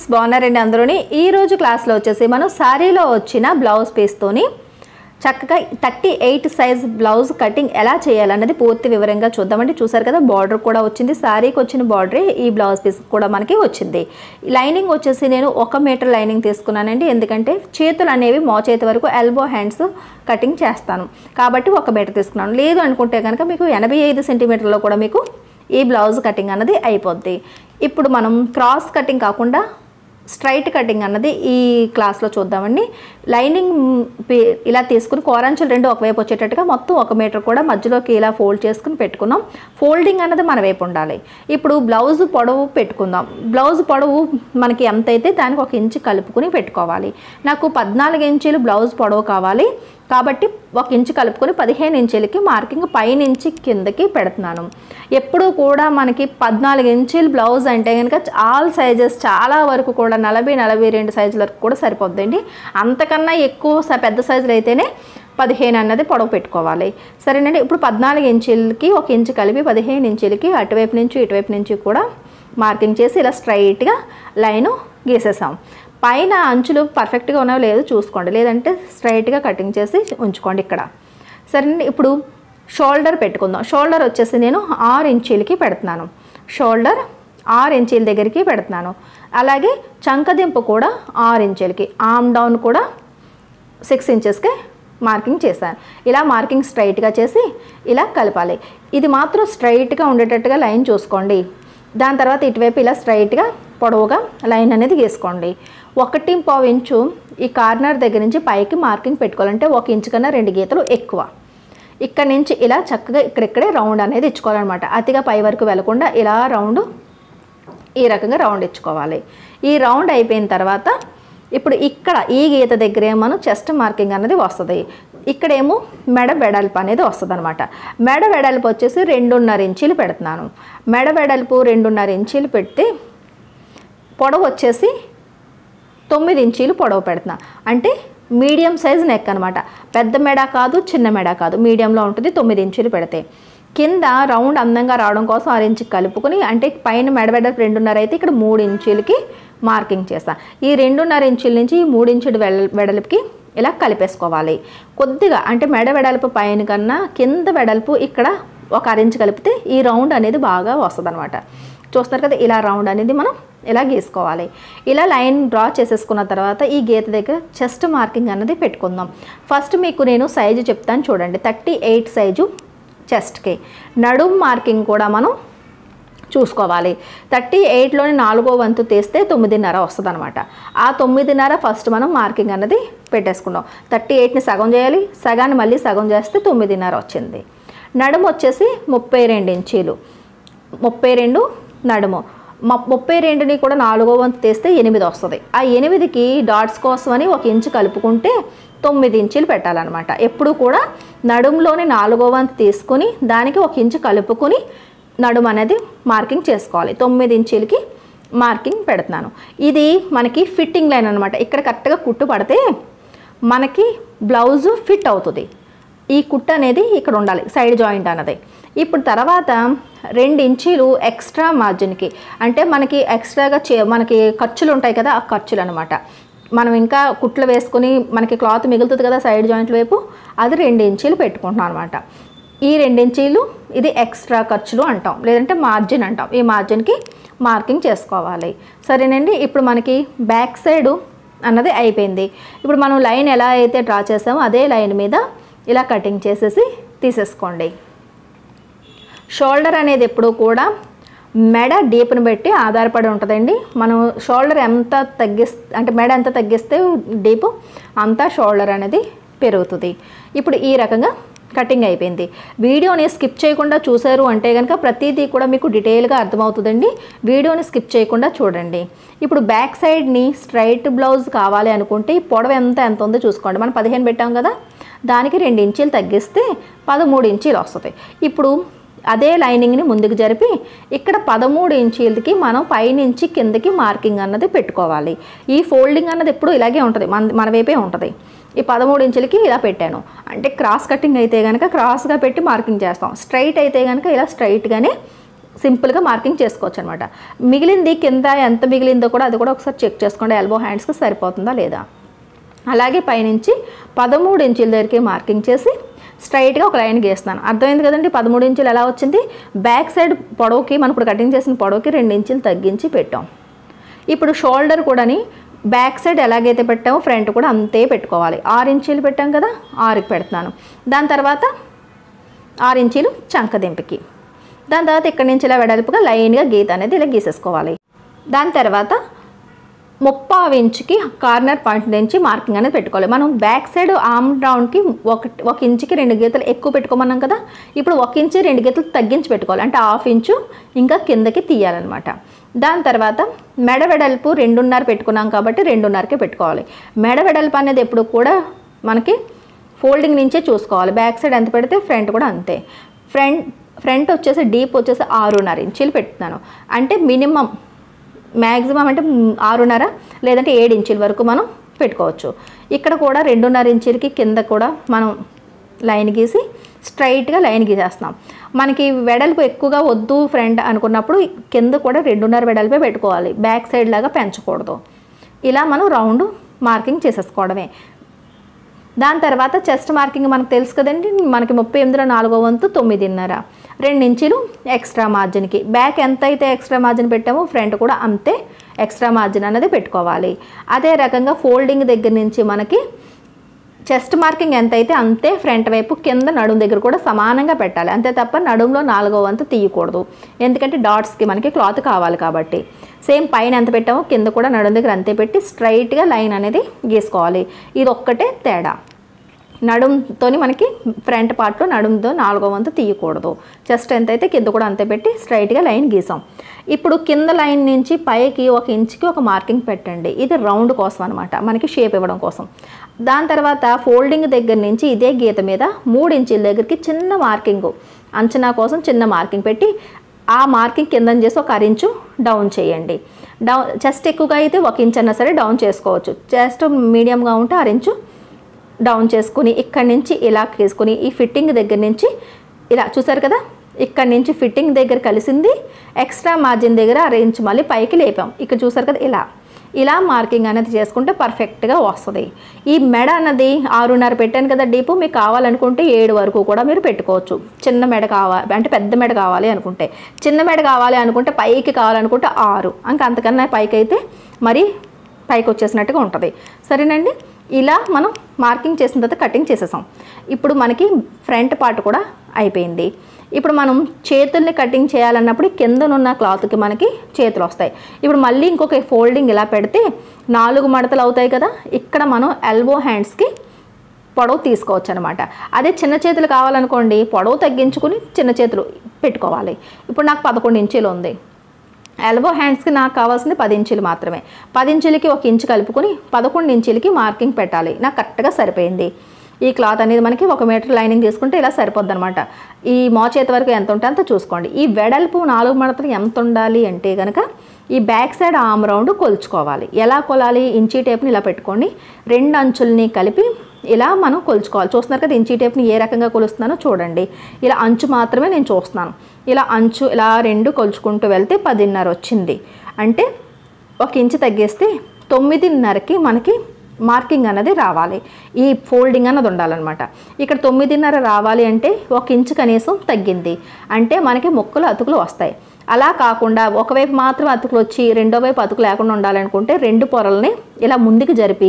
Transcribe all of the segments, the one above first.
బాగున్నారండి అందరూని ఈ రోజు క్లాస్ లో వచ్చేసి మనం సారీలో వచ్చిన బ్లౌజ్ పీస్ తోని చక్కగా 38 సైజ్ బ్లౌజ్ కటింగ్ ఎలా చేయాలన్నది పూర్తి వివరంగా చూద్దామండి. చూసారు కదా బార్డర్ కూడా వచ్చింది, సారీకి వచ్చిన బార్డరే ఈ బ్లౌజ్ పీస్ కూడా మనకి వచ్చింది. లైనింగ్ వచ్చేసి నేను 1 మీటర్ లైనింగ్ తీసుకున్నానండి, ఎందుకంటే చేతులు అనేవి మోచేతి వరకు ఎల్బో హ్యాండ్స్ కటింగ్ చేస్తాను కాబట్టి 1 మీటర్ తీసుకున్నాను. లేదు అనుకుంటే కనుక మీకు 85 సెంటీమీటర్లో కూడా మీకు ఈ బ్లౌజ్ కటింగ్ అన్నది అయిపోద్ది. ఇప్పుడు మనం క్రాస్ కటింగ్ కాకుండా స్ట్రైట్ కటింగ్ అన్నది ఈ క్లాస్లో చూద్దామండి. లైనింగ్ ఇలా తీసుకుని కోరంచులు రెండు ఒకవైపు వచ్చేటట్టుగా మొత్తం 1 మీటర్ కూడా మధ్యలోకి ఇలా ఫోల్డ్ చేసుకుని పెట్టుకున్నాం. ఫోల్డింగ్ అన్నది మన వైపు ఉండాలి. ఇప్పుడు బ్లౌజ్ పొడవు పెట్టుకుందాం. బ్లౌజ్ పొడవు మనకి ఎంత అయితే దానికి 1 ఇంచు కలుపుకుని పెట్టుకోవాలి. నాకు 14 ఇంచులు బ్లౌజ్ పొడవు కావాలి కాబట్టి 1 ఇంచు కలుపుకొని 15 ఇంచులకి మార్కింగ్ పైనుంచి కిందకి పెడుతున్నాను. ఎప్పుడూ కూడా మనకి 14 ఇంచుల బ్లౌజ్ అంటే కనుక ఆల్ సైజెస్ చాలా వరకు కూడా 40-42 సైజుల వరకు కూడా సరిపోద్దండి. అంతకన్నా ఎక్కువ పెద్ద సైజులు అయితేనే 15 అన్నది పొడవు పెట్టుకోవాలి. సరేనండి. ఇప్పుడు 14 ఇంచులకి 1 ఇంచు కలిపి 15 ఇంచులకి అటువైపు నుంచి ఇటువైపు నుంచి కూడా మార్కింగ్ చేసి ఇలా స్ట్రైట్గా లైను గీసేసాం. పైన అంచులు పర్ఫెక్ట్గా ఉన్నాయో లేదో చూసుకోండి, లేదంటే స్ట్రైట్గా కటింగ్ చేసి ఉంచుకోండి ఇక్కడ. సరేనండి. ఇప్పుడు షోల్డర్ పెట్టుకుందాం. షోల్డర్ వచ్చేసి నేను 6 ఇంచీలకి పెడుతున్నాను. షోల్డర్ 6 ఇంచీల దగ్గరికి పెడుతున్నాను. అలాగే చంకదింపు కూడా 6 ఇంచులకి, ఆర్మ్ డౌన్ కూడా 6 ఇంచెస్కి మార్కింగ్ చేశాను. ఇలా మార్కింగ్ స్ట్రైట్గా చేసి ఇలా కలపాలి. ఇది మాత్రం స్ట్రైట్గా ఉండేటట్టుగా లైన్ చూసుకోండి. దాని తర్వాత ఇటువైపు ఇలా స్ట్రైట్గా పొడవుగా లైన్ అనేది గీసుకోండి. 1.5 ఇంచు ఈ కార్నర్ దగ్గర నుంచి పైకి మార్కింగ్ పెట్టుకోవాలంటే 1 ఇంచు కన్నా 2 గీతలు ఎక్కువ. ఇక్కడ నుంచి ఇలా చక్కగా ఇక్కడిక్కడే రౌండ్ అనేది ఇచ్చుకోవాలన్నమాట. అతిగా పై వరకు వెళ్లకుండా ఇలా రౌండ్ ఈ రకంగా రౌండ్ ఇచ్చుకోవాలి. ఈ రౌండ్ అయిపోయిన తర్వాత ఇప్పుడు ఇక్కడ ఈ గీత దగ్గరే మనం చెస్ట్ మార్కింగ్ అనేది వస్తుంది. ఇక్కడేమో మెడ వెడల్పు అనేది వస్తుంది అనమాట. మెడ వెడల్పు వచ్చేసి 2.5 ఇంచీలు పెడుతున్నాను. మెడ వెడల్పు 2.5 ఇంచీలు పెడితే పొడవు వచ్చేసి 9 ఇంచీలు పొడవు పెడుతున్నా. అంటే మీడియం సైజ్ నెక్ అనమాట. పెద్ద మెడ కాదు, చిన్న మెడ కాదు, మీడియంలో ఉంటుంది. 9 ఇంచీలు పెడితే కింద రౌండ్ అందంగా రావడం కోసం 6 ఇంచుకి కలుపుకొని, అంటే పైన మెడ వెడల్పు 2.5 అయితే ఇక్కడ 3 ఇంచీలకి మార్కింగ్ చేస్తాను. ఈ 2.5 ఇంచుల నుంచి ఈ 3 ఇంచుల వెడల్పుకి ఇలా కలిపేసుకోవాలి. కొద్దిగా అంటే మెడ వెడల్పు పైన కన్నా కింద వెడల్పు ఇక్కడ 1 ఇంచు కలిపితే ఈ రౌండ్ అనేది బాగా వస్తుంది అనమాట. చూస్తారు కదా, ఇలా రౌండ్ అనేది మనం ఇలా గీసుకోవాలి. ఇలా లైన్ డ్రా చేసేసుకున్న తర్వాత ఈ గీత దగ్గర చెస్ట్ మార్కింగ్ అన్నది పెట్టుకుందాం. ఫస్ట్ మీకు నేను సైజు చెప్తాను చూడండి. 38 సైజు చెస్ట్కి. నడుం మార్కింగ్ కూడా మనం చూసుకోవాలి. 38లోని 4వ వంతు తీస్తే 9.5 వస్తుంది అనమాట. ఆ 9.5 ఫస్ట్ మనం మార్కింగ్ అన్నది పెట్టేసుకున్నాం. 38ని సగం చేయాలి, సగాన్ని మళ్ళీ సగం చేస్తే 9.5 వచ్చింది. నడుము వచ్చేసి 32 ఇంచీలు. 32 నడుము. 32ని కూడా 4వ వంతు తీస్తే 8 వస్తుంది. ఆ 8కి డాట్స్ కోసమని 1 ఇంచు కలుపుకుంటే 9 ఇంచీలు పెట్టాలన్నమాట. ఎప్పుడు కూడా నడుములోని 4వ వంతు తీసుకుని దానికి 1 ఇంచు కలుపుకొని నడుము అనేది మార్కింగ్ చేసుకోవాలి. 9 ఇంచీలకి మార్కింగ్ పెడుతున్నాను. ఇది మనకి ఫిట్టింగ్ లైన్ అనమాట. ఇక్కడ కరెక్ట్గా కుట్టు పడితే మనకి బ్లౌజు ఫిట్ అవుతుంది. ఈ కుట్టు అనేది ఇక్కడ ఉండాలి, సైడ్ జాయింట్ అన్నది. ఇప్పుడు తర్వాత 2 ఇంచీలు ఎక్స్ట్రా మార్జిన్కి, అంటే మనకి ఎక్స్ట్రాగా మనకి ఖర్చులు ఉంటాయి కదా, ఆ ఖర్చులు అనమాట. మనం ఇంకా కుట్లు వేసుకొని మనకి క్లాత్ మిగులుతుంది కదా సైడ్ జాయింట్ల వైపు, అది 2 ఇంచీలు పెట్టుకుంటున్నాం అనమాట. ఈ 2 ఇంచీలు ఇది ఎక్స్ట్రా ఖర్చులు అంటాం, లేదంటే మార్జిన్ అంటాం. ఈ మార్జిన్కి మార్కింగ్ చేసుకోవాలి. సరేనండి. ఇప్పుడు మనకి బ్యాక్ సైడు అన్నది అయిపోయింది. ఇప్పుడు మనం లైన్ ఎలా అయితే డ్రా చేసామో అదే లైన్ మీద ఇలా కటింగ్ చేసేసి తీసేసుకోండి. షోల్డర్ అనేది ఎప్పుడూ కూడా మెడ డీప్ని బట్టి ఆధారపడి ఉంటుందండి. మనం షోల్డర్ ఎంత అంటే మెడ ఎంత తగ్గిస్తే డీప్ అంతా షోల్డర్ అనేది పెరుగుతుంది. ఇప్పుడు ఈ రకంగా కటింగ్ అయిపోయింది. వీడియోని స్కిప్ చేయకుండా చూసారు అంటే కనుక ప్రతిదీ కూడా మీకు డీటెయిల్గా అర్థమవుతుందండి. వీడియోని స్కిప్ చేయకుండా చూడండి. ఇప్పుడు బ్యాక్ సైడ్ని స్ట్రైట్ బ్లౌజ్ కావాలి అనుకుంటే ఈ పొడవు ఎంత ఉందో చూసుకోండి. మనం 15 పెట్టాం కదా, దానికి 2 ఇంచీలు తగ్గిస్తే 13 ఇంచీలు వస్తుంది. ఇప్పుడు అదే లైనింగ్ని ముందుకు జరిపి ఇక్కడ 13 ఇంచీలకి మనం పైనుంచి కిందకి మార్కింగ్ అన్నది పెట్టుకోవాలి. ఈ ఫోల్డింగ్ అన్నది ఎప్పుడు ఇలాగే ఉంటుంది, మన వైపే ఉంటుంది. ఈ 13 ఇంచులకి ఇలా పెట్టాను. అంటే క్రాస్ కటింగ్ అయితే కనుక క్రాస్గా పెట్టి మార్కింగ్ చేస్తాం. స్ట్రైట్ అయితే కనుక ఇలా స్ట్రైట్గానే సింపుల్గా మార్కింగ్ చేసుకోవచ్చు అనమాట. మిగిలింది కింద ఎంత మిగిలిందో కూడా అది కూడా ఒకసారి చెక్ చేసుకోండి, ఎల్బో హ్యాండ్స్కి సరిపోతుందా లేదా. అలాగే పైనుంచి 13 ఇంచుల దగ్గరికి మార్కింగ్ చేసి స్ట్రైట్గా ఒక లైన్ గీస్తున్నాను. అర్థమైంది కదండి. 13 ఇంచులు ఎలా వచ్చింది, బ్యాక్ సైడ్ పొడవుకి మనం ఇప్పుడు కటింగ్ చేసిన పొడవుకి 2 ఇంచులు తగ్గించి పెట్టాం. ఇప్పుడు షోల్డర్ కూడాని బ్యాక్ సైడ్ ఎలాగైతే పెట్టామో ఫ్రంట్ కూడా అంతే పెట్టుకోవాలి. 6 ఇంచులు పెట్టాం కదా, 6కి పెడుతున్నాను. దాని తర్వాత 6 ఇంచులు చంకదింపుకి, దాని తర్వాత ఇక్కడి నుంచి ఇలా వెడల్పుగా లైన్గా గీత అనేది ఇలా గీసేసుకోవాలి. దాని తర్వాత 30 ఇంచుకి కార్నర్ పాయింట్ నుంచి మార్కింగ్ అనేది పెట్టుకోవాలి. మనం బ్యాక్ సైడ్ ఆర్మ్ రౌండ్కి 1 ఇంచుకి 2 గీతలు ఎక్కువ పెట్టుకోమన్నాం కదా, ఇప్పుడు 1 ఇంచు 2 గీతలు తగ్గించి పెట్టుకోవాలి. అంటే 1/2 ఇంచు ఇంకా కిందకి తీయాలన్నమాట. దాని తర్వాత మెడ వెడల్పు 2.5 పెట్టుకున్నాం కాబట్టి 2.5కే పెట్టుకోవాలి. మెడ వెడల్పు అనేది ఎప్పుడు కూడా మనకి ఫోల్డింగ్ నుంచే చూసుకోవాలి. బ్యాక్ సైడ్ ఎంత పెడితే ఫ్రంట్ కూడా అంతే. ఫ్రంట్ వచ్చేసి డీప్ వచ్చేసి 6.5 ఇంచులు పెడుతున్నాను. అంటే మినిమం మ్యాక్సిమం అంటే 6.5 లేదంటే 7 ఇంచుల వరకు మనం పెట్టుకోవచ్చు. ఇక్కడ కూడా 2.5 ఇంచులకి కింద కూడా మనం లైన్ గీసి స్ట్రైట్గా లైన్ గీసేస్తున్నాం. మనకి వెడల్పు ఎక్కువగా వద్దు ఫ్రంట్ అనుకున్నప్పుడు కింద కూడా 2.5 వెడల్పే పెట్టుకోవాలి, బ్యాక్ సైడ్ లాగా పెంచకూడదు. ఇలా మనం రౌండ్ మార్కింగ్ చేసేసుకోవడమే. దాని తర్వాత చెస్ట్ మార్కింగ్ మనకు తెలుసు కదండి, మనకి 38లో 4వ వంతు 9.5, 2 ఇంచులు ఎక్స్ట్రా మార్జిన్కి. బ్యాక్ ఎంత అయితే ఎక్స్ట్రా మార్జిన్ పెట్టామో ఫ్రంట్ కూడా అంతే ఎక్స్ట్రా మార్జిన్ అనేది పెట్టుకోవాలి. అదే రకంగా ఫోల్డింగ్ దగ్గర నుంచి మనకి చెస్ట్ మార్కింగ్ ఎంత అయితే అంతే ఫ్రంట్ వైపు కింద నడుము దగ్గర కూడా సమానంగా పెట్టాలి. అంతే తప్ప నడుములో 4వ వంతు తీయకూడదు, ఎందుకంటే డాట్స్కి మనకి క్లాత్ కావాలి కాబట్టి. సేమ్ పైన ఎంత పెట్టామో కింద కూడా నడుము దగ్గర అంతే పెట్టి స్ట్రైట్గా లైన్ అనేది గీసుకోవాలి. ఇది ఒక్కటే తేడా. నడుముతోని మనకి ఫ్రంట్ పార్ట్లో నడుముతో 4వ వంతు తీయకూడదు. చెస్ట్ ఎంత అయితే కింద కూడా అంతే పెట్టి స్ట్రైట్గా లైన్ గీసాం. ఇప్పుడు కింద లైన్ నుంచి పైకి 1 ఇంచుకి ఒక మార్కింగ్ పెట్టండి. ఇది రౌండ్ కోసం అనమాట, మనకి షేప్ ఇవ్వడం కోసం. దాని తర్వాత ఫోల్డింగ్ దగ్గర నుంచి ఇదే గీత మీద 3 ఇంచుల దగ్గరికి చిన్న మార్కింగ్, అంచనా కోసం చిన్న మార్కింగ్ పెట్టి ఆ మార్కింగ్ కింద చేసి 1/2 ఇంచు డౌన్ చేయండి. చెస్ట్ ఎక్కువగా అయితే 1 ఇంచ్ అన్నా సరే డౌన్ చేసుకోవచ్చు. చెస్ట్ మీడియంగా ఉంటే 1/2 ఇంచు డౌన్ చేసుకుని ఇక్కడి నుంచి ఇలా తీసుకుని ఈ ఫిట్టింగ్ దగ్గర నుంచి ఇలా చూసారు కదా, ఇక్కడ నుంచి ఫిట్టింగ్ దగ్గర కలిసింది, ఎక్స్ట్రా మార్జిన్ దగ్గర 1/2 ఇంచు మళ్ళీ పైకి లేపాం. ఇక్కడ చూసారు కదా, ఇలా మార్కింగ్ అనేది చేసుకుంటే పర్ఫెక్ట్గా వస్తుంది. ఈ మెడ అన్నది 6.5 పెట్టాను కదా డీపు, మీకు కావాలనుకుంటే 7 వరకు కూడా మీరు పెట్టుకోవచ్చు. చిన్న మెడ కావాలి అంటే పెద్ద మెడ కావాలి అనుకుంటే, చిన్న మెడ కావాలి అనుకుంటే పైకి కావాలనుకుంటే 6, ఇంకా అంతకన్నా పైకి అయితే మరి పైకి వచ్చేసినట్టుగా ఉంటుంది. సరేనండి, ఇలా మనం మార్కింగ్ చేసిన తర్వాత కటింగ్ చేసేసాం. ఇప్పుడు మనకి ఫ్రంట్ పార్ట్ కూడా అయిపోయింది. ఇప్పుడు మనం చేతుల్ని కటింగ్ చేయాలన్నప్పుడు కిందనున్న క్లాత్కి మనకి చేతులు వస్తాయి. ఇప్పుడు మళ్ళీ ఇంకొక ఫోల్డింగ్ ఇలా పెడితే 4 మడతలు అవుతాయి కదా, ఇక్కడ మనం ఎల్బో హ్యాండ్స్కి పొడవు తీసుకోవచ్చు అనమాట. అదే చిన్న చేతులు కావాలనుకోండి, పొడవు తగ్గించుకుని చిన్న చేతులు పెట్టుకోవాలి. ఇప్పుడు నాకు 11 ఇంచులు ఉంది. ఎల్బో హ్యాండ్స్కి నాకు కావాల్సింది 10 ఇంచులు మాత్రమే. 10 ఇంచులకి 1 ఇంచు కలుపుకొని 11 ఇంచులకి మార్కింగ్ పెట్టాలి. నాకు కరెక్ట్గా సరిపోయింది. ఈ క్లాత్ అనేది మనకి 1 మీటర్ లైనింగ్ తీసుకుంటే ఇలా సరిపోద్ది అనమాట. ఈ మోచేతి వరకు ఎంత ఉంటే అంత చూసుకోండి. ఈ వెడల్పు 4 మడతలు ఎంత ఉండాలి అంటే కనుక ఈ బ్యాక్ సైడ్ ఆర్మ్ రౌండ్ కొలుచుకోవాలి. ఎలా కొలాలి, ఇంచీ టేప్ని ఇలా పెట్టుకోండి, 2 అంచుల్ని కలిపి ఇలా మనం కొలుచుకోవాలి. చూస్తున్నారు కదా, ఇంచీ టేప్ని ఏ రకంగా కొలుస్తున్నానో చూడండి. ఇలా అంచు మాత్రమే నేను చూస్తున్నాను. ఇలా అంచు ఇలా 2 కొలుచుకుంటూ వెళ్తే 10.5 వచ్చింది. అంటే 1 ఇంచు తగ్గిస్తే 9.5కి మనకి మార్కింగ్ అన్నది రావాలి. ఈ ఫోల్డింగ్ అన్నది ఉండాలన్నమాట. ఇక్కడ 9.5 రావాలి అంటే 1 ఇంచు కనీసం తగ్గింది అంటే మనకి ముక్కలు అతుకులు వస్తాయి. అలా కాకుండా ఒకవైపు మాత్రం అతుకులు వచ్చి రెండో వైపు అతుకు లేకుండా ఉండాలనుకుంటే 2 పొరల్ని ఇలా ముందుకు జరిపి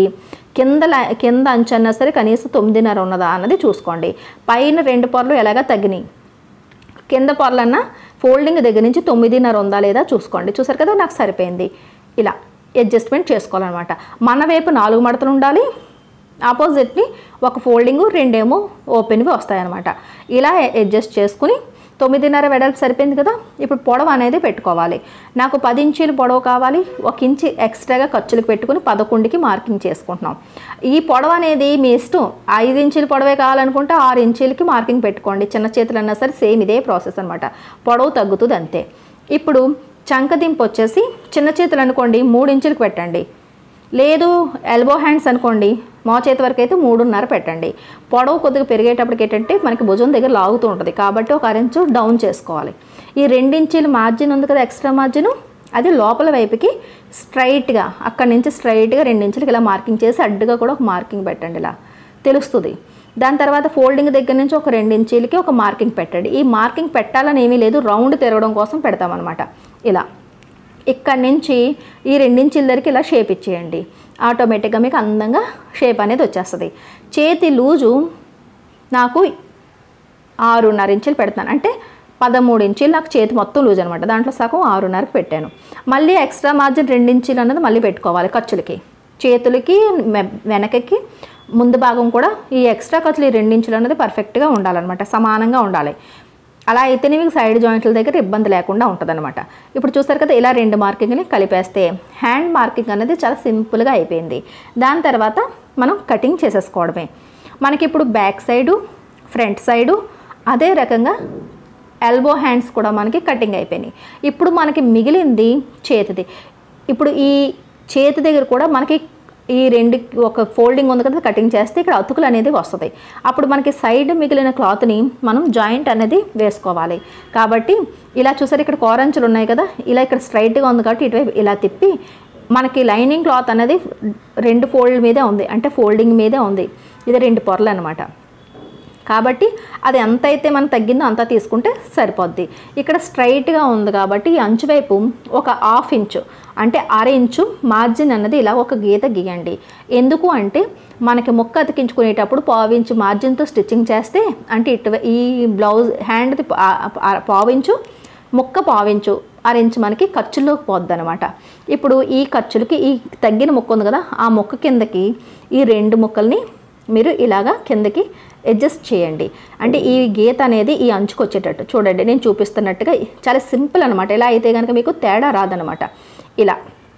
కింద అంచు అన్నా సరే కనీసం 9.5 ఉన్నదా అన్నది చూసుకోండి. పైన 2 పొరలు ఎలాగా తగ్గినాయి, కింద పొరలన్నా ఫోల్డింగ్ దగ్గర నుంచి 9.5 ఉందా లేదా చూసుకోండి. చూసారు కదా, నాకు సరిపోయింది. ఇలా అడ్జస్ట్మెంట్ చేసుకోవాలన్నమాట. మన వైపు 4 మడతలు ఉండాలి, ఆపోజిట్ని 1 ఫోల్డింగు 2 ఏమో ఓపెన్వి వస్తాయన్నమాట. ఇలా అడ్జస్ట్ చేసుకుని 9.5 వెడల్పు సరిపోయింది కదా. ఇప్పుడు పొడవు అనేది పెట్టుకోవాలి. నాకు 10 ఇంచులు పొడవు కావాలి, 1 ఇంచు ఎక్స్ట్రాగా ఖర్చులకు పెట్టుకుని 11కి మార్కింగ్ చేసుకుంటున్నాం. ఈ పొడవు అనేది మీ ఇష్టం. 5 ఇంచులు పొడవే కావాలనుకుంటే 6 ఇంచులకి మార్కింగ్ పెట్టుకోండి. చిన్న చేతులు అన్నా సరే సేమ్ ఇదే ప్రాసెస్ అనమాట. పొడవు తగ్గుతుంది అంతే. ఇప్పుడు చంకదింపు వచ్చేసి చిన్న చేతులు అనుకోండి 3 ఇంచులకు పెట్టండి. లేదు ఎల్బో హ్యాండ్స్ అనుకోండి, మోచేతి వరకు అయితే 3.5 పెట్టండి. పొడవు కొద్దిగా పెరిగేటప్పటికి ఏంటంటే మనకి భుజం దగ్గర లాగుతూ ఉంటుంది కాబట్టి ఒక 1 ఇంచు డౌన్ చేసుకోవాలి. ఈ 2 ఇంచీల మార్జిన్ ఉంది కదా, ఎక్స్ట్రా మార్జిన్, అది లోపల వైపుకి స్ట్రైట్గా అక్కడి నుంచి స్ట్రైట్గా 2 ఇంచులకి ఇలా మార్కింగ్ చేసి అడ్డుగా కూడా ఒక మార్కింగ్ పెట్టండి, ఇలా తెలుస్తుంది. దాని తర్వాత ఫోల్డింగ్ దగ్గర నుంచి ఒక 2 ఇంచీలకి ఒక మార్కింగ్ పెట్టండి. ఈ మార్కింగ్ పెట్టాలని ఏమీ లేదు, రౌండ్ తిరగడం కోసం పెడతామన్నమాట. ఇలా ఇక్కడ నుంచి ఈ 2 ఇంచీల దగ్గరికి ఇలా షేప్ ఇచ్చేయండి. ఆటోమేటిక్గా మీకు అందంగా షేప్ అనేది వచ్చేస్తుంది. చేతి లూజు నాకు 6.5 ఇంచులు పెడతాను, అంటే 13 ఇంచీలు నాకు చేతి మొత్తం లూజ్ అనమాట. దాంట్లో సగం 6.5కి పెట్టాను. మళ్ళీ ఎక్స్ట్రా మార్జిన్ 2 ఇంచీలు అన్నది మళ్ళీ పెట్టుకోవాలి ఖర్చులకి. చేతులకి వెనకకి ముందు భాగం కూడా ఈ ఎక్స్ట్రా ఖర్చులు ఈ 2 ఇంచులు అన్నది పర్ఫెక్ట్గా ఉండాలన్నమాట, సమానంగా ఉండాలి. అలా అయితేనే మీకు సైడ్ జాయింట్ల దగ్గర ఇబ్బంది లేకుండా ఉంటుందన్నమాట. ఇప్పుడు చూస్తారు కదా, ఇలా 2 మార్కింగ్ని కలిపేస్తే హ్యాండ్ మార్కింగ్ అనేది చాలా సింపుల్గా అయిపోయింది. దాని తర్వాత మనం కటింగ్ చేసేసుకోవడమే. మనకి ఇప్పుడు బ్యాక్ సైడు, ఫ్రంట్ సైడు, అదే రకంగా ఎల్బో హ్యాండ్స్ కూడా మనకి కటింగ్ అయిపోయినాయి. ఇప్పుడు మనకి మిగిలింది చేతిది. ఇప్పుడు ఈ చేతి దగ్గర కూడా మనకి ఈ 2 ఒక ఫోల్డింగ్ ఉంది కదా, కటింగ్ చేస్తే ఇక్కడ అతుకులు అనేది వస్తుంది. అప్పుడు మనకి సైడ్ మిగిలిన క్లాత్ని మనం జాయింట్ అనేది వేసుకోవాలి. కాబట్టి ఇలా చూసారు, ఇక్కడ కోరంచులు ఉన్నాయి కదా, ఇలా ఇక్కడ స్ట్రైట్గా ఉంది కాబట్టి ఇటువైపు ఇలా తిప్పి మనకి లైనింగ్ క్లాత్ అనేది 2 ఫోల్డ్ మీదే ఉంది, అంటే ఫోల్డింగ్ మీదే ఉంది. ఇది 2 పొరలు అనమాట. కాబట్టి అది ఎంత అయితే మనం తగ్గిందో అంతా తీసుకుంటే సరిపోద్ది. ఇక్కడ స్ట్రైట్గా ఉంది కాబట్టి ఈ అంచు వైపు ఒక 1/2 ఇంచు అంటే 1/2 ఇంచు మార్జిన్ అన్నది ఇలా ఒక గీత గీయండి. ఎందుకు అంటే మనకి ముక్క అతికించుకునేటప్పుడు 1/2 ఇంచు మార్జిన్తో స్టిచ్చింగ్ చేస్తే, అంటే ఈ బ్లౌజ్ హ్యాండ్ది 1/2 ఇంచు, ముక్క 1/2 ఇంచు, 1/2 ఇంచు మనకి ఖర్చుల్లోకి పోద్ది అనమాట. ఇప్పుడు ఈ ఖర్చులకి ఈ తగ్గిన ముక్క ఉంది కదా, ఆ ముక్క కిందకి ఈ 2 ముక్కల్ని మీరు ఇలాగా కిందకి అడ్జస్ట్ చేయండి. అంటే ఈ గీత అనేది ఈ అంచుకు వచ్చేటట్టు చూడండి, నేను చూపిస్తున్నట్టుగా చాలా సింపుల్ అనమాట. ఇలా అయితే కనుక మీకు తేడా రాదనమాట. ఇలా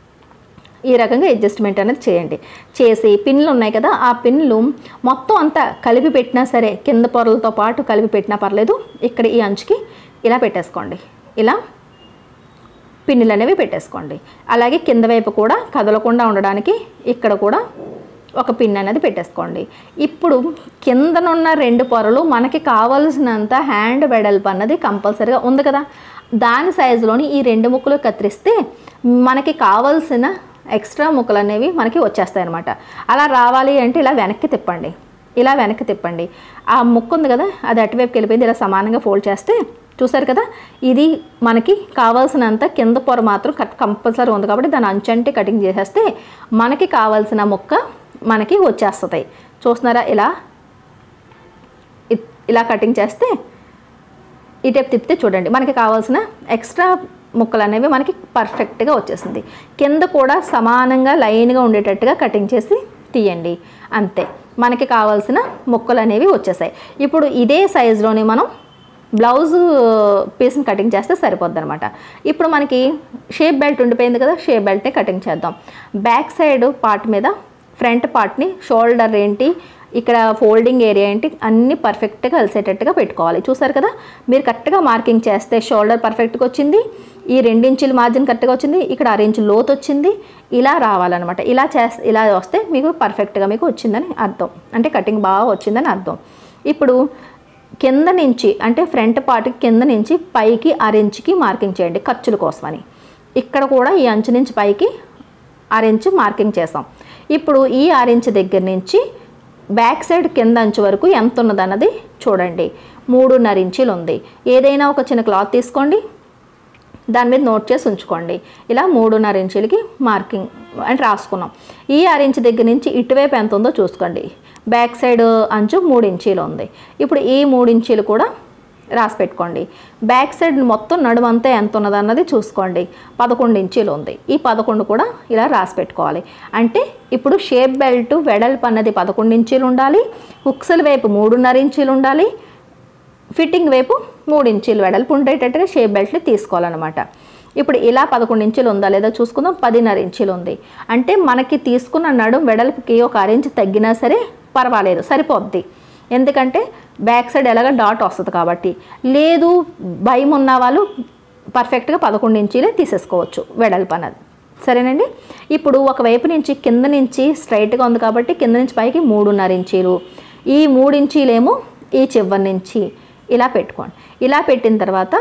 ఈ రకంగా అడ్జస్ట్మెంట్ అనేది చేయండి. చేసి పిన్లు ఉన్నాయి కదా, ఆ పిన్లు మొత్తం అంతా కలిపి పెట్టినా సరే, కింద పొరలతో పాటు కలిపి పెట్టినా పర్లేదు, ఇక్కడ ఈ అంచుకి ఇలా పెట్టేసుకోండి. ఇలా పిన్నులు అనేవి పెట్టేసుకోండి. అలాగే కింద వైపు కూడా కదలకుండా ఉండడానికి ఇక్కడ కూడా ఒక పిన్ అనేది పెట్టేసుకోండి. ఇప్పుడు కిందనున్న 2 పొరలు మనకి కావాల్సినంత హ్యాండ్ వెడల్పు అన్నది కంపల్సరీగా ఉంది కదా, దాని సైజులోని ఈ 2 ముక్కలు కత్తిరిస్తే మనకి కావాల్సిన ఎక్స్ట్రా ముక్కలు అనేవి మనకి వచ్చేస్తాయి అనమాట. అలా రావాలి అంటే ఇలా వెనక్కి తిప్పండి, ఇలా వెనక్కి తిప్పండి. ఆ ముక్క ఉంది కదా, అది అటువైపుకి వెళ్ళిపోయింది. ఇలా సమానంగా ఫోల్డ్ చేస్తే చూసారు కదా, ఇది మనకి కావాల్సినంత కింద పొర మాత్రం కంపల్సరీ ఉంది కాబట్టి దాని అంచంటే కటింగ్ చేసేస్తే మనకి కావాల్సిన ముక్క మనకి వచ్చేస్తాయి. చూస్తున్నారా, ఇలా కటింగ్ చేస్తే ఈ టైప్ తిప్పితే చూడండి మనకి కావాల్సిన ఎక్స్ట్రా ముక్కలు అనేవి మనకి పర్ఫెక్ట్గా వచ్చేసింది. కింద కూడా సమానంగా లైన్గా ఉండేటట్టుగా కటింగ్ చేసి తీయండి, అంతే మనకి కావాల్సిన ముక్కలు అనేవి వచ్చేసాయి. ఇప్పుడు ఇదే సైజులోని మనం బ్లౌజ్ పీస్ని కటింగ్ చేస్తే సరిపోద్ది అనమాట. ఇప్పుడు మనకి షేప్ బెల్ట్ ఉండిపోయింది కదా, షేప్ బెల్ట్ని కటింగ్ చేద్దాం. బ్యాక్ సైడ్ పార్ట్ మీద ఫ్రంట్ పార్ట్ని, షోల్డర్ ఏంటి, ఇక్కడ ఫోల్డింగ్ ఏరియా ఏంటి, అన్నీ పర్ఫెక్ట్గా కలిసేటట్టుగా పెట్టుకోవాలి. చూసారు కదా, మీరు కరెక్ట్గా మార్కింగ్ చేస్తే షోల్డర్ పర్ఫెక్ట్గా వచ్చింది, ఈ 2 ఇంచుల మార్జిన్ కరెక్ట్గా వచ్చింది, ఇక్కడ 6 ఇంచుల లోతు వచ్చింది. ఇలా రావాలన్నమాట. ఇలా వస్తే మీకు పర్ఫెక్ట్గా మీకు వచ్చిందని అర్థం, అంటే కటింగ్ బాగా వచ్చిందని అర్థం. ఇప్పుడు కింద నుంచి అంటే ఫ్రంట్ పార్ట్కి కింద నుంచి పైకి 6 ఇంచుకి మార్కింగ్ చేయండి ఖర్చుల కోసమని. ఇక్కడ కూడా ఈ అంచు నుంచి పైకి 6 ఇంచు మార్కింగ్ చేసాం. ఇప్పుడు ఈ 6 ఇంచు దగ్గర నుంచి బ్యాక్ సైడ్ కింద అంచు వరకు ఎంత ఉన్నదన్నది చూడండి. 3.5 ఇంచులు ఉంది. ఏదైనా ఒక చిన్న క్లాత్ తీసుకోండి, దాని మీద నోట్ చేసి ఉంచుకోండి. ఇలా 3.5 ఇంచులకి మార్కింగ్ అంటే రాసుకున్నాం. ఈ 6 ఇంచు దగ్గర నుంచి ఇటువైపు ఎంత ఉందో చూసుకోండి. బ్యాక్ సైడ్ అంచు 3 ఇంచీలు ఉంది. ఇప్పుడు ఈ 3 ఇంచీలు కూడా రాసి పెట్టుకోండి. బ్యాక్ సైడ్ మొత్తం నడుమంతా ఎంత ఉన్నదన్నది చూసుకోండి. 11 ఇంచీలు ఉంది. ఈ 11 కూడా ఇలా రాసి పెట్టుకోవాలి. అంటే ఇప్పుడు షేప్ బెల్ట్ వెడల్పు అన్నది 11 ఇంచీలు ఉండాలి, హుక్స్ల వైపు 3.5 ఇంచీలు ఉండాలి, ఫిట్టింగ్ వైపు 3 ఇంచీలు వెడల్పు ఉండేటట్టుగా షేప్ బెల్ట్ని తీసుకోవాలన్నమాట. ఇప్పుడు ఇలా 11 ఇంచులు ఉందా లేదా చూసుకుందాం. 10.5 ఇంచులు ఉంది. అంటే మనకి తీసుకున్న నడుం వెడల్పుకి ఒక 6 ఇంచు తగ్గినా సరే పర్వాలేదు, సరిపోద్ది. ఎందుకంటే బ్యాక్ సైడ్ ఎలాగ డాట్ వస్తుంది కాబట్టి. లేదు భయం ఉన్న వాళ్ళు పర్ఫెక్ట్గా 11 ఇంచులే తీసేసుకోవచ్చు వెడల్పు అన్నది. సరేనండి. ఇప్పుడు ఒకవైపు నుంచి కింద నుంచి స్ట్రైట్గా ఉంది కాబట్టి కింద నుంచి పైకి 3.5 ఇంచీలు, ఈ 3 ఇంచీలేమో ఈ చివరి నుంచి ఇలా పెట్టుకోండి. ఇలా పెట్టిన తర్వాత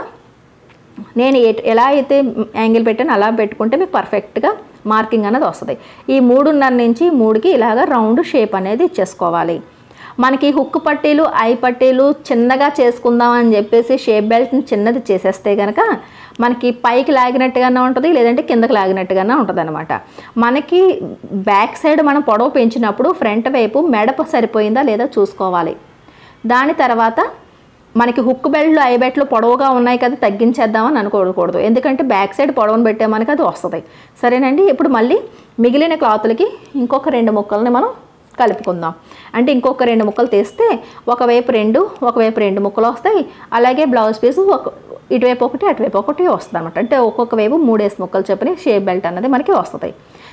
నేను ఎలా అయితే యాంగిల్ పెట్టానో అలా పెట్టుకుంటే మీకు పర్ఫెక్ట్గా మార్కింగ్ అనేది వస్తుంది. ఈ 3.5 నుంచి 3కి ఇలాగ రౌండ్ షేప్ అనేది ఇచ్చేసుకోవాలి. మనకి హుక్ పట్టీలు, ఐ పట్టీలు చిన్నగా చేసుకుందాం అని చెప్పేసి షేప్ బెల్ట్ని చిన్నది చేసేస్తే కనుక మనకి పైకి లాగినట్టుగానే ఉంటుంది, లేదంటే కిందకి లాగినట్టుగానే ఉంటుంది అనమాట. మనకి బ్యాక్ సైడ్ మనం పొడవు పెంచినప్పుడు ఫ్రంట్ వైపు మెడప సరిపోయిందా లేదా చూసుకోవాలి. దాని తర్వాత మనకి హుక్ బెల్ట్లు, ఐ బెల్ట్లు పొడవుగా ఉన్నాయి కదా తగ్గించేద్దామని అనుకోకూడదు, ఎందుకంటే బ్యాక్ సైడ్ పొడవును పెట్టే మనకి అది వస్తుంది. సరేనండి. ఇప్పుడు మళ్ళీ మిగిలిన క్లాతులకి ఇంకొక 2 ముక్కల్ని మనం కలుపుకుందాం. అంటే ఇంకొక 2 ముక్కలు తీస్తే ఒకవైపు 2 ముక్కలు వస్తాయి. అలాగే బ్లౌజ్ పీసు ఇటువైపు ఒకటి అటువైపు ఒకటి వస్తుంది అనమాట. అంటే ఒక్కొక్క వైపు 3 ముక్కలు చెప్పని షేప్ బెల్ట్ అన్నది మనకి వస్తుంది.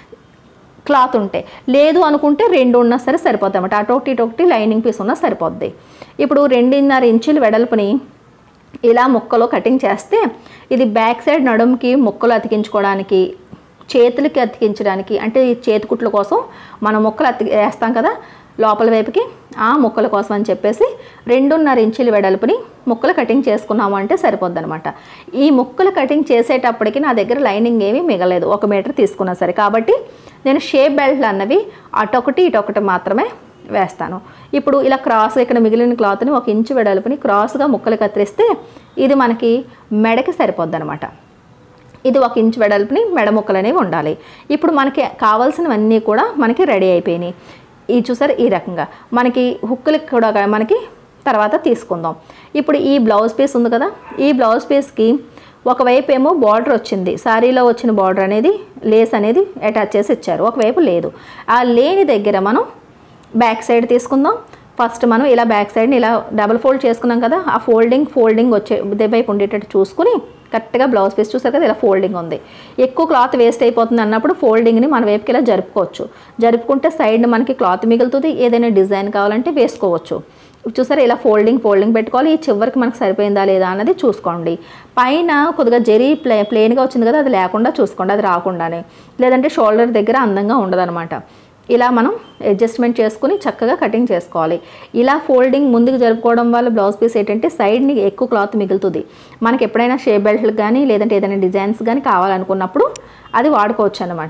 క్లాత్ ఉంటే లేదు అనుకుంటే 2 ఉన్నా సరే సరిపోద్ది అనమాట. అటొకటి ఇటొకటి లైనింగ్ పీస్ ఉన్నా సరిపోద్ది. ఇప్పుడు 2.5 ఇంచులు వెడల్పుని ఇలా ముక్కలు కటింగ్ చేస్తే ఇది బ్యాక్ సైడ్ నడుముకి ముక్కలు అతికించుకోవడానికి, చేతులకి అతికించడానికి, అంటే ఈ చేతి కుట్ల కోసం మనం ముక్కలు వేస్తాం కదా లోపల వైపుకి, ఆ ముక్కల కోసం అని చెప్పేసి 2.5 ఇంచుల వెడల్పుని ముక్కలు కటింగ్ చేసుకున్నాము అంటే సరిపోద్ది అనమాట. ఈ ముక్కలు కటింగ్ చేసేటప్పటికి నా దగ్గర లైనింగ్ ఏమీ మిగలేదు, 1 మీటర్ తీసుకున్నా సరే. కాబట్టి నేను షేప్ బెల్ట్లు అన్నవి అటొకటి ఇటొకటి మాత్రమే వేస్తాను. ఇప్పుడు ఇలా క్రాస్గా ఇక్కడ మిగిలిన క్లాత్ని 1 ఇంచు వెడల్పుని క్రాస్గా ముక్కలు కత్తిరిస్తే ఇది మనకి మెడకి సరిపోద్ది అనమాట. ఇది 1 ఇంచు వెడల్పుని మెడ ముక్కలు అనేవి ఉండాలి. ఇప్పుడు మనకి కావాల్సినవన్నీ కూడా మనకి రెడీ అయిపోయినాయి. ఇది చూసారు, ఈ రకంగా మనకి హుక్కులకి కూడా మనకి తర్వాత తీసుకుందాం. ఇప్పుడు ఈ బ్లౌజ్ పీస్ ఉంది కదా, ఈ బ్లౌజ్ పీస్కి ఒకవైపు ఏమో బార్డర్ వచ్చింది, శారీలో వచ్చిన బార్డర్ అనేది లేస్ అనేది అటాచ్ చేసి ఇచ్చారు, ఒకవైపు లేదు. ఆ లేని దగ్గర మనం బ్యాక్ సైడ్ తీసుకుందాం. ఫస్ట్ మనం ఇలా బ్యాక్ సైడ్ని ఇలా డబుల్ ఫోల్డ్ చేసుకున్నాం కదా, ఆ ఫోల్డింగ్ వచ్చే వైపు ఉండేటట్టు చూసుకుని కరెక్ట్గా బ్లౌజ్ పీస్ చూసారు కదా ఇలా ఫోల్డింగ్ ఉంది. ఎక్కువ క్లాత్ వేస్ట్ అయిపోతుంది అన్నప్పుడు ఫోల్డింగ్ని మన వైపుకి ఇలా జరుపుకోవచ్చు. జరుపుకుంటే సైడ్ని మనకి క్లాత్ మిగులుతుంది, ఏదైనా డిజైన్ కావాలంటే వేసుకోవచ్చు. చూసారా ఇలా ఫోల్డింగ్ పెట్టుకోవాలి. ఈ చివరికి మనకు సరిపోయిందా లేదా అన్నది చూసుకోండి. పైన కొద్దిగా జరీ ప్లెయిన్గా వచ్చింది కదా, అది లేకుండా చూసుకోండి, అది రాకుండానే, లేదంటే షోల్డర్ దగ్గర అందంగా ఉండదన్నమాట. ఇలా మనం అడ్జస్ట్మెంట్ చేసుకుని చక్కగా కటింగ్ చేసుకోవాలి. ఇలా ఫోల్డింగ్ ముందుకు జరుపుకోవడం వల్ల బ్లౌజ్ పీస్ ఏంటంటే సైడ్ని ఎక్కువ క్లాత్ మిగులుతుంది. మనకి ఎప్పుడైనా షేప్ బెల్ట్లకు కానీ లేదంటే ఏదైనా డిజైన్స్ కానీ కావాలనుకున్నప్పుడు అది వాడుకోవచ్చు అన్నమాట.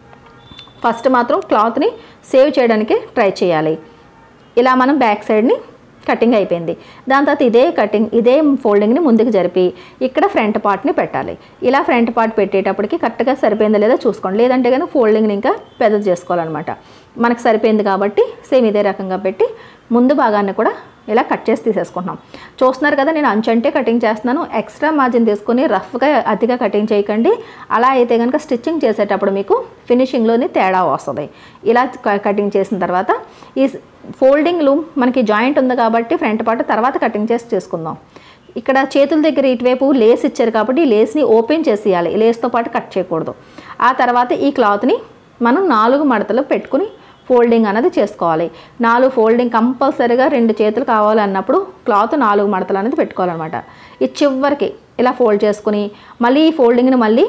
ఫస్ట్ మాత్రం క్లాత్ని సేవ్ చేయడానికి ట్రై చేయాలి. ఇలా మనం బ్యాక్ సైడ్ని కటింగ్ అయిపోయింది. దాని తర్వాత ఇదే ఫోల్డింగ్ని ముందుకు జరిపి ఇక్కడ ఫ్రంట్ పార్ట్ని పెట్టాలి. ఇలా ఫ్రంట్ పార్ట్ పెట్టేటప్పటికి కరెక్ట్గా సరిపోయిందా లేదా చూసుకోండి, లేదంటే కానీ ఫోల్డింగ్ని ఇంకా పెద్దది చేసుకోవాలన్నమాట. మనకు సరిపోయింది కాబట్టి సేమ్ ఇదే రకంగా పెట్టి ముందు భాగాన్ని కూడా ఇలా కట్ చేసి తీసేసుకుంటున్నాం. చూస్తున్నారు కదా నేను అంచంటే కటింగ్ చేస్తున్నాను. ఎక్స్ట్రా మార్జిన్ తీసుకొని రఫ్గా అతిగా కటింగ్ చేయకండి, అలా అయితే కనుక స్టిచ్చింగ్ చేసేటప్పుడు మీకు ఫినిషింగ్లోని తేడా వస్తుంది. ఇలా కటింగ్ చేసిన తర్వాత ఈ ఫోల్డింగ్లు మనకి జాయింట్ ఉంది కాబట్టి ఫ్రంట్ పార్ట్ తర్వాత కటింగ్ చేసి చేసుకుందాం. ఇక్కడ చేతుల దగ్గర ఇటువైపు లేస్ ఇచ్చారు కాబట్టి ఈ లేస్ని ఓపెన్ చేసేయాలి, లేస్తో పాటు కట్ చేయకూడదు. ఆ తర్వాత ఈ క్లాత్ని మనం 4 మడతలు పెట్టుకుని ఫోల్డింగ్ అనేది చేసుకోవాలి. 4 ఫోల్డింగ్ కంపల్సరీగా 2 చేతులు కావాలన్నప్పుడు క్లాత్ 4 మడతలు అనేది పెట్టుకోవాలన్నమాట. ఈ చివరికి ఇలా ఫోల్డ్ చేసుకుని మళ్ళీ ఈ ఫోల్డింగ్ని మళ్ళీ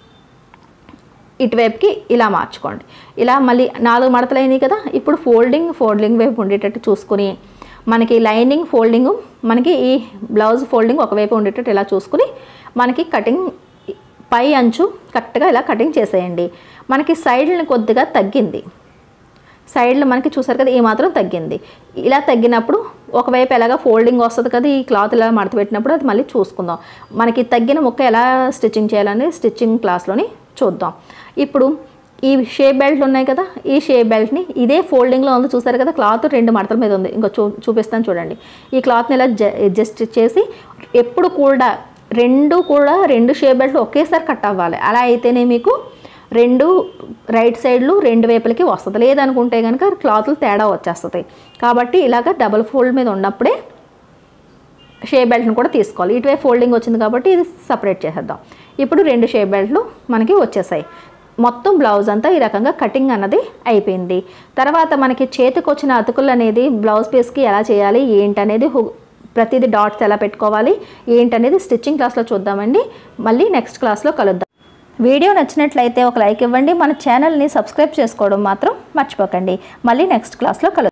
ఇటువైపుకి ఇలా మార్చుకోండి. ఇలా మళ్ళీ 4 మడతలు అయినాయి కదా, ఇప్పుడు ఫోల్డింగ్ వైపు ఉండేటట్టు చూసుకుని మనకి లైనింగ్ ఫోల్డింగ్ మనకి ఈ బ్లౌజ్ ఫోల్డింగ్ ఒకవైపు ఉండేటట్టు ఇలా చూసుకుని మనకి కటింగ్ పై అంచు కరెక్ట్గా ఇలా కటింగ్ చేసేయండి. మనకి సైడ్ని కొద్దిగా తగ్గింది, సైడ్లో మనకి చూసారు కదా ఈ మాత్రం తగ్గింది. ఇలా తగ్గినప్పుడు ఒకవైపు ఎలాగా ఫోల్డింగ్ వస్తుంది కదా, ఈ క్లాత్ ఇలా మడత పెట్టినప్పుడు అది మళ్ళీ చూసుకుందాం. మనకి తగ్గిన ముక్క ఎలా స్టిచ్చింగ్ చేయాలని స్టిచ్చింగ్ క్లాస్లోని చూద్దాం. ఇప్పుడు ఈ షేప్ బెల్ట్లు ఉన్నాయి కదా, ఈ షేప్ బెల్ట్ని ఇదే ఫోల్డింగ్లో ఉంది చూసారు కదా, క్లాత్ 2 మడతల మీద ఉంది. ఇంకా చూపిస్తాను చూడండి. ఈ క్లాత్ని ఇలా అడ్జస్ట్ చేసి ఎప్పుడు కూడా 2 షేప్ బెల్ట్లు ఒకేసారి కట్ అవ్వాలి. అలా అయితేనే మీకు 2 రైట్ సైడ్లు 2 వైపులకి వస్తుంది, లేదనుకుంటే కనుక క్లాత్లు తేడా వచ్చేస్తుంది. కాబట్టి ఇలాగ డబుల్ ఫోల్డ్ మీద ఉన్నప్పుడే షేప్ బెల్ట్ని కూడా తీసుకోవాలి. ఇటువైపు ఫోల్డింగ్ వచ్చింది కాబట్టి ఇది సపరేట్ చేసేద్దాం. ఇప్పుడు 2 షేప్ బెల్ట్లు మనకి వచ్చేసాయి. మొత్తం బ్లౌజ్ అంతా ఈ రకంగా కటింగ్ అన్నది అయిపోయింది. తర్వాత మనకి చేతికి వచ్చిన అతుకులు అనేది బ్లౌజ్ పీస్కి ఎలా చేయాలి ఏంటనేది ప్రతిదీ డాట్స్ ఎలా పెట్టుకోవాలి ఏంటనేది స్టిచ్చింగ్ క్లాస్లో చూద్దామండి. మళ్ళీ నెక్స్ట్ క్లాస్లో కలుద్దాం. వీడియో నచ్చినట్లయితే ఒక లైక్ ఇవ్వండి, మన ఛానల్ని సబ్స్క్రైబ్ చేసుకోవడం మాత్రం మర్చిపోకండి. మళ్ళీ నెక్స్ట్ క్లాస్లో కలుద్దాం.